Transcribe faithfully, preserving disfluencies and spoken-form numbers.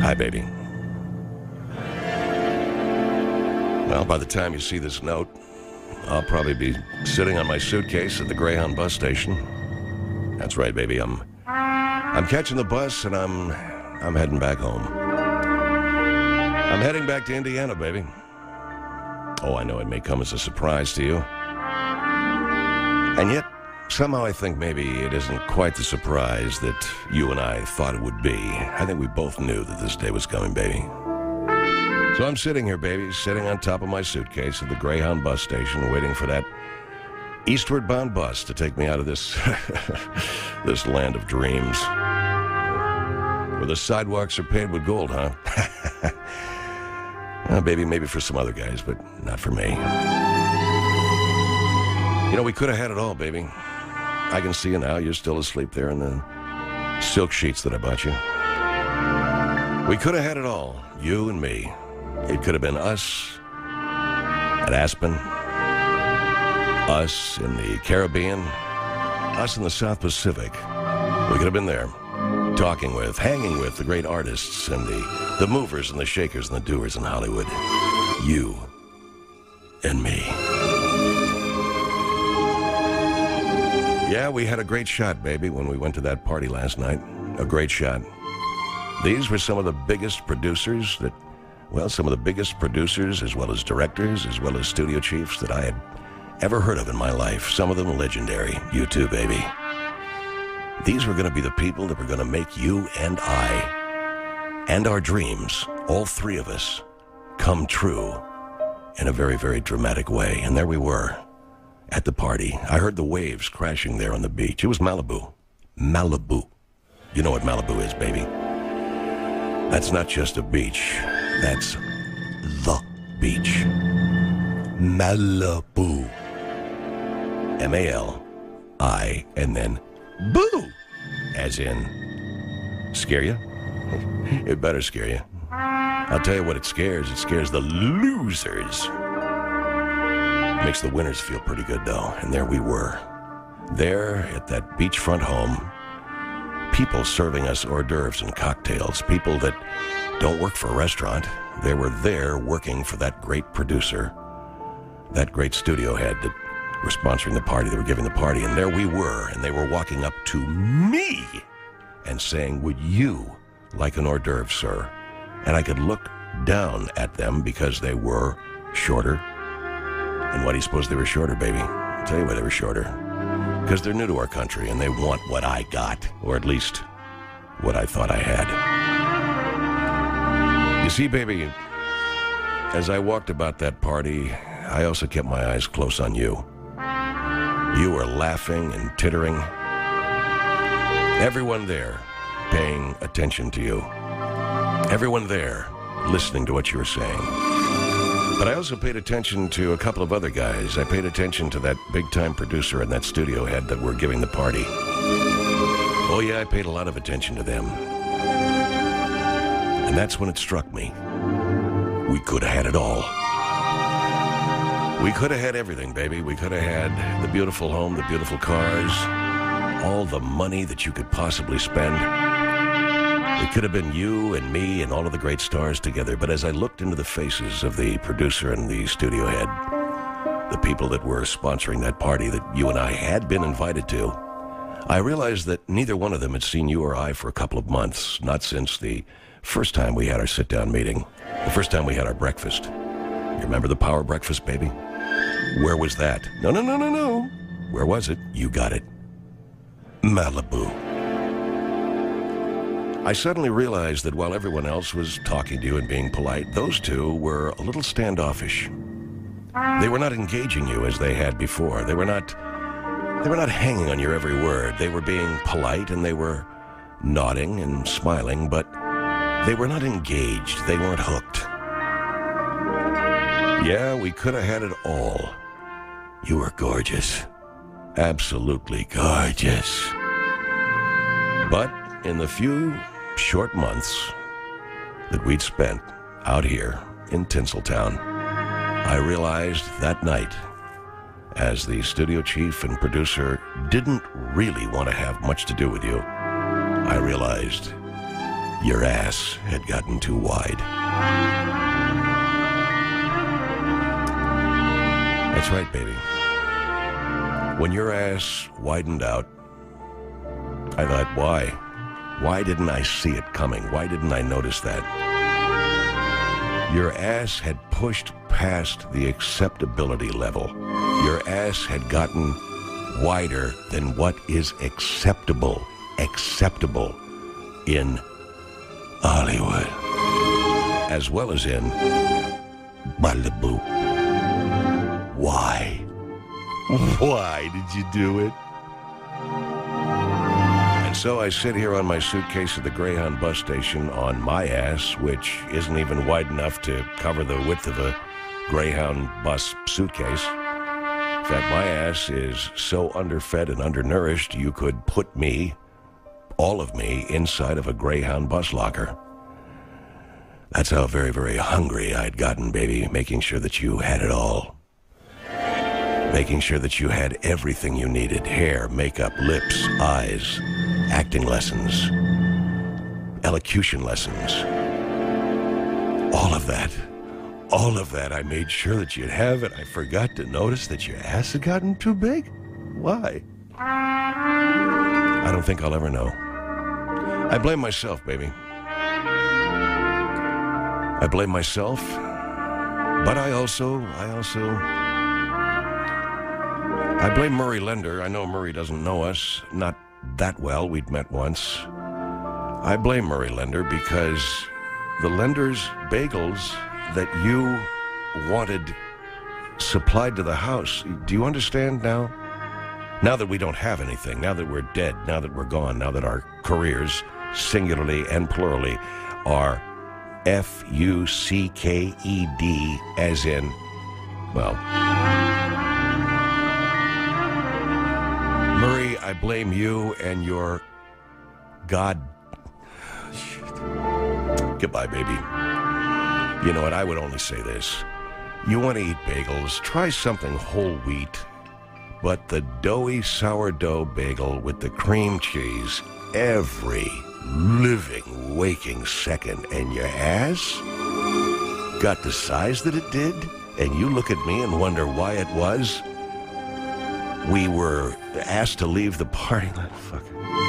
Hi, baby. Well, by the time you see this note, I'll probably be sitting on my suitcase at the Greyhound bus station. That's right, baby. I'm I'm catching the bus and I'm I'm heading back home. I'm heading back to Indiana, baby. Oh, I know it may come as a surprise to you. And yet, somehow I think maybe it isn't quite the surprise that you and I thought it would be. I think we both knew that this day was coming, baby. So I'm sitting here, baby, sitting on top of my suitcase at the Greyhound bus station, waiting for that eastward bound bus to take me out of this this land of dreams. Where the sidewalks are paved with gold, huh? Well, baby, maybe for some other guys, but not for me. You know, we could have had it all, baby. I can see you now. You're still asleep there in the silk sheets that I bought you. We could have had it all, you and me. It could have been us at Aspen, us in the Caribbean, us in the South Pacific. We could have been there, talking with, hanging with the great artists and the, the movers and the shakers and the doers in Hollywood. You and me. Yeah, we had a great shot, baby, when we went to that party last night. A great shot. These were some of the biggest producers that, well, some of the biggest producers as well as directors, as well as studio chiefs that I had ever heard of in my life. Some of them legendary. You too, baby. These were going to be the people that were going to make you and I and our dreams, all three of us, come true in a very, very dramatic way. And there we were at the party. I heard the waves crashing there on the beach. It was Malibu. Malibu. You know what Malibu is, baby. That's not just a beach. That's the beach. Malibu. M A L I and then boo, as in scare you? It better scare you. I'll tell you what it scares. It scares the losers. Makes the winners feel pretty good, though. And there we were. There at that beachfront home. People serving us hors d'oeuvres and cocktails. People that don't work for a restaurant. They were there working for that great producer. That great studio head that were sponsoring the party. They were giving the party. And there we were. And they were walking up to me and saying, "Would you like an hors d'oeuvre, sir?" And I could look down at them because they were shorter. And why do you suppose they were shorter, baby? I'll tell you why they were shorter. Because they're new to our country and they want what I got, or at least what I thought I had. You see, baby, as I walked about that party, I also kept my eyes close on you. You were laughing and tittering. Everyone there paying attention to you. Everyone there listening to what you were saying. But I also paid attention to a couple of other guys. I paid attention to that big-time producer and that studio head that were giving the party. Oh, yeah, I paid a lot of attention to them. And that's when it struck me. We could have had it all. We could have had everything, baby. We could have had the beautiful home, the beautiful cars, all the money that you could possibly spend. It could have been you and me and all of the great stars together. But as I looked into the faces of the producer and the studio head, the people that were sponsoring that party that you and I had been invited to, I realized that neither one of them had seen you or I for a couple of months, not since the first time we had our sit-down meeting, the first time we had our breakfast. You remember the power breakfast, baby? Where was that? No, no, no, no, no. Where was it? You got it. Malibu. I suddenly realized that while everyone else was talking to you and being polite, those two were a little standoffish. They were not engaging you as they had before. They were not, they were not hanging on your every word. They were being polite and they were nodding and smiling, but they were not engaged. They weren't hooked. Yeah, we could have had it all. You were gorgeous. Absolutely gorgeous. But in the few short months that we'd spent out here in Tinseltown, I realized that night, as the studio chief and producer didn't really want to have much to do with you, I realized Your ass had gotten too wide. That's right, baby. When your ass widened out, I thought, why? Why didn't I see it coming? Why didn't I notice that? Your ass had pushed past the acceptability level. Your ass had gotten wider than what is acceptable, acceptable in Hollywood, as well as in Malibu. Why? Why did you do it? And so I sit here on my suitcase at the Greyhound bus station on my ass, which isn't even wide enough to cover the width of a Greyhound bus suitcase. In fact, my ass is so underfed and undernourished, you could put me, all of me, inside of a Greyhound bus locker. That's how very, very hungry I'd gotten, baby, making sure that you had it all. Making sure that you had everything you needed. Hair, makeup, lips, eyes, acting lessons, elocution lessons. All of that. All of that I made sure that you'd have, and I forgot to notice that your ass had gotten too big. Why? I don't think I'll ever know. I blame myself, baby. I blame myself, but I also, I also, I blame Murray Lender. I know Murray doesn't know us, not that well. We'd met once. I blame Murray Lender because the Lender's bagels that you wanted supplied to the house, do you understand now? Now that we don't have anything, now that we're dead, now that we're gone, now that our careers, singularly and plurally, are F U C K E D, as in, well, Murray, I blame you and your God. Goodbye, baby. You know what? I would only say this. You want to eat bagels, try something whole wheat, but the doughy sourdough bagel with the cream cheese every living, waking second, and your ass got the size that it did, and you look at me and wonder why it was. We were asked to leave the party. Fuck.